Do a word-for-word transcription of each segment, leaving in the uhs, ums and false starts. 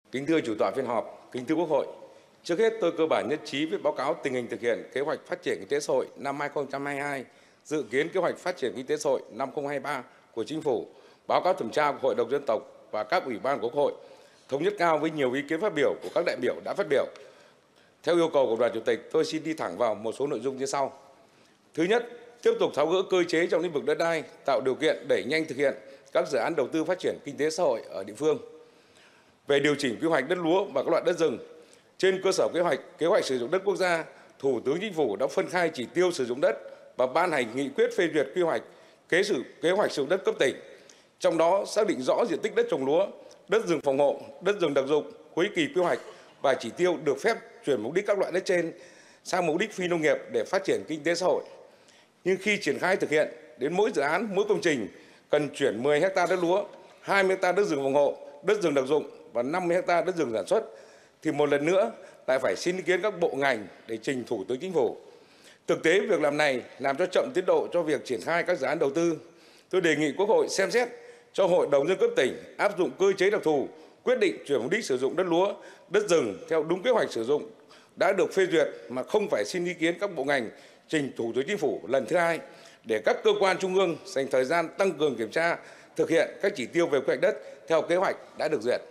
Kính thưa chủ tọa phiên họp, kính thưa Quốc hội. Trước hết tôi cơ bản nhất trí với báo cáo tình hình thực hiện kế hoạch phát triển kinh tế xã hội năm hai nghìn không trăm hai mươi hai, dự kiến kế hoạch phát triển kinh tế xã hội năm hai nghìn không trăm hai mươi ba của Chính phủ, báo cáo thẩm tra của Hội đồng Dân tộc và các ủy ban của Quốc hội, thống nhất cao với nhiều ý kiến phát biểu của các đại biểu đã phát biểu. Theo yêu cầu của Đoàn Chủ tịch, tôi xin đi thẳng vào một số nội dung như sau. Thứ nhất, tiếp tục tháo gỡ cơ chế trong lĩnh vực đất đai, tạo điều kiện đẩy nhanh thực hiện các dự án đầu tư phát triển kinh tế xã hội ở địa phương. Về điều chỉnh quy hoạch đất lúa và các loại đất rừng, trên cơ sở kế hoạch kế hoạch sử dụng đất quốc gia, Thủ tướng Chính phủ đã phân khai chỉ tiêu sử dụng đất và ban hành nghị quyết phê duyệt quy hoạch kế sử kế hoạch sử dụng đất cấp tỉnh. Trong đó xác định rõ diện tích đất trồng lúa, đất rừng phòng hộ, đất rừng đặc dụng cuối kỳ quy hoạch và chỉ tiêu được phép chuyển mục đích các loại đất trên sang mục đích phi nông nghiệp để phát triển kinh tế xã hội. Nhưng khi triển khai thực hiện, đến mỗi dự án, mỗi công trình cần chuyển mười héc ta đất lúa, hai mươi héc ta đất rừng phòng hộ, đất rừng đặc dụng và năm mươi héc ta đất rừng sản xuất, thì một lần nữa lại phải xin ý kiến các bộ ngành để trình Thủ tướng Chính phủ. Thực tế, việc làm này làm cho chậm tiến độ cho việc triển khai các dự án đầu tư. Tôi đề nghị Quốc hội xem xét cho Hội đồng Nhân cấp tỉnh áp dụng cơ chế đặc thù, quyết định chuyển mục đích sử dụng đất lúa, đất rừng theo đúng kế hoạch sử dụng đã được phê duyệt mà không phải xin ý kiến các bộ ngành trình Thủ tướng Chính phủ lần thứ hai, để các cơ quan trung ương dành thời gian tăng cường kiểm tra thực hiện các chỉ tiêu về quy hoạch đất theo kế hoạch đã được duyệt.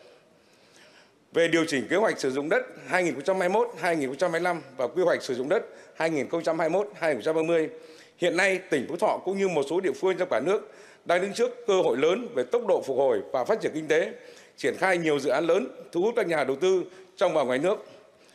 Về điều chỉnh kế hoạch sử dụng đất hai nghìn không trăm hai mươi mốt đến hai nghìn không trăm hai mươi lăm và quy hoạch sử dụng đất hai nghìn không trăm hai mươi mốt đến hai nghìn không trăm ba mươi, hiện nay tỉnh Phú Thọ cũng như một số địa phương trong cả nước đang đứng trước cơ hội lớn về tốc độ phục hồi và phát triển kinh tế, triển khai nhiều dự án lớn thu hút các nhà đầu tư trong và ngoài nước.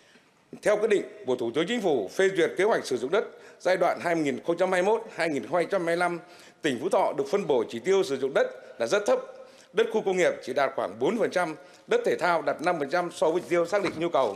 Theo quyết định của Thủ tướng Chính phủ phê duyệt kế hoạch sử dụng đất giai đoạn hai nghìn không trăm hai mươi mốt đến hai nghìn không trăm hai mươi lăm, tỉnh Phú Thọ được phân bổ chỉ tiêu sử dụng đất là rất thấp. Đất khu công nghiệp chỉ đạt khoảng bốn phần trăm, đất thể thao đạt năm phần trăm so với chỉ tiêu xác định nhu cầu.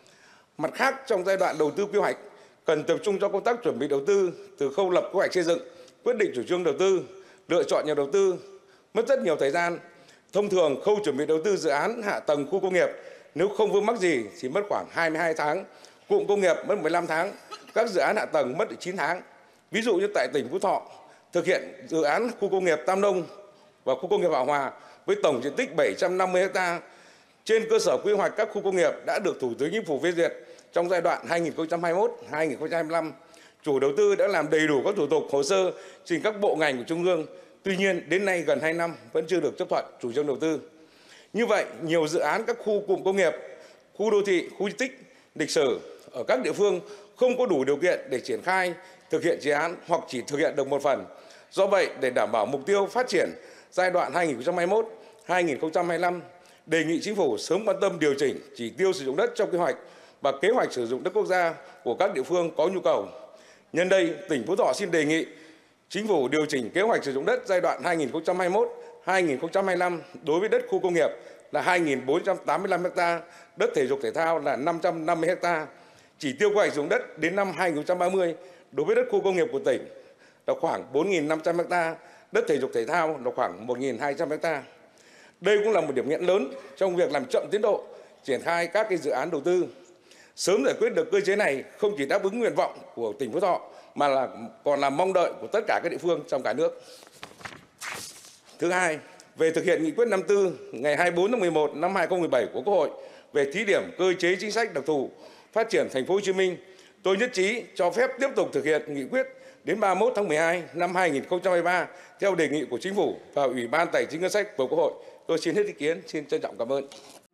Mặt khác, trong giai đoạn đầu tư quy hoạch, cần tập trung cho công tác chuẩn bị đầu tư từ khâu lập quy hoạch xây dựng, quyết định chủ trương đầu tư, lựa chọn nhà đầu tư, mất rất nhiều thời gian. Thông thường, khâu chuẩn bị đầu tư dự án hạ tầng khu công nghiệp nếu không vướng mắc gì thì mất khoảng hai mươi hai tháng, cụm công nghiệp mất mười lăm tháng, các dự án hạ tầng mất chín tháng. Ví dụ như tại tỉnh Phú Thọ, thực hiện dự án khu công nghiệp Tam Nông và khu công nghiệp Bảo Hòa với tổng diện tích bảy trăm năm mươi héc ta, trên cơ sở quy hoạch các khu công nghiệp đã được Thủ tướng Chính phủ phê duyệt trong giai đoạn hai nghìn không trăm hai mươi mốt đến hai nghìn không trăm hai mươi lăm. Chủ đầu tư đã làm đầy đủ các thủ tục hồ sơ trình các bộ ngành của Trung ương. Tuy nhiên, đến nay gần hai năm vẫn chưa được chấp thuận chủ trương đầu tư. Như vậy, nhiều dự án các khu cụm công nghiệp, khu đô thị, khu di tích lịch sử ở các địa phương không có đủ điều kiện để triển khai thực hiện dự án hoặc chỉ thực hiện được một phần. Do vậy, để đảm bảo mục tiêu phát triển giai đoạn hai nghìn không trăm hai mươi mốt đến hai nghìn không trăm hai mươi lăm, đề nghị Chính phủ sớm quan tâm điều chỉnh chỉ tiêu sử dụng đất trong kế hoạch và kế hoạch sử dụng đất quốc gia của các địa phương có nhu cầu. Nhân đây, tỉnh Phú Thọ xin đề nghị Chính phủ điều chỉnh kế hoạch sử dụng đất giai đoạn hai nghìn không trăm hai mươi mốt đến hai nghìn không trăm hai mươi lăm đối với đất khu công nghiệp là hai nghìn bốn trăm tám mươi lăm héc ta, đất thể dục thể thao là năm trăm năm mươi héc ta. Chỉ tiêu quy hoạch sử dụng đất đến năm hai nghìn không trăm ba mươi đối với đất khu công nghiệp của tỉnh là khoảng bốn nghìn năm trăm héc ta, đất thể dục thể thao là khoảng một nghìn hai trăm héc ta. Đây cũng là một điểm nghẽn lớn trong việc làm chậm tiến độ triển khai các cái dự án đầu tư. Sớm giải quyết được cơ chế này không chỉ đáp ứng nguyện vọng của tỉnh Phú Thọ mà là còn là mong đợi của tất cả các địa phương trong cả nước. Thứ hai, về thực hiện nghị quyết năm mươi tư ngày hai mươi bốn tháng mười một năm hai nghìn không trăm mười bảy của Quốc hội về thí điểm cơ chế chính sách đặc thù phát triển thành phố Hồ Chí Minh, tôi nhất trí cho phép tiếp tục thực hiện nghị quyết đến ba mươi mốt tháng mười hai năm hai nghìn không trăm hai mươi ba theo đề nghị của Chính phủ và Ủy ban Tài chính Ngân sách của Quốc hội. Tôi xin hết ý kiến, xin trân trọng cảm ơn.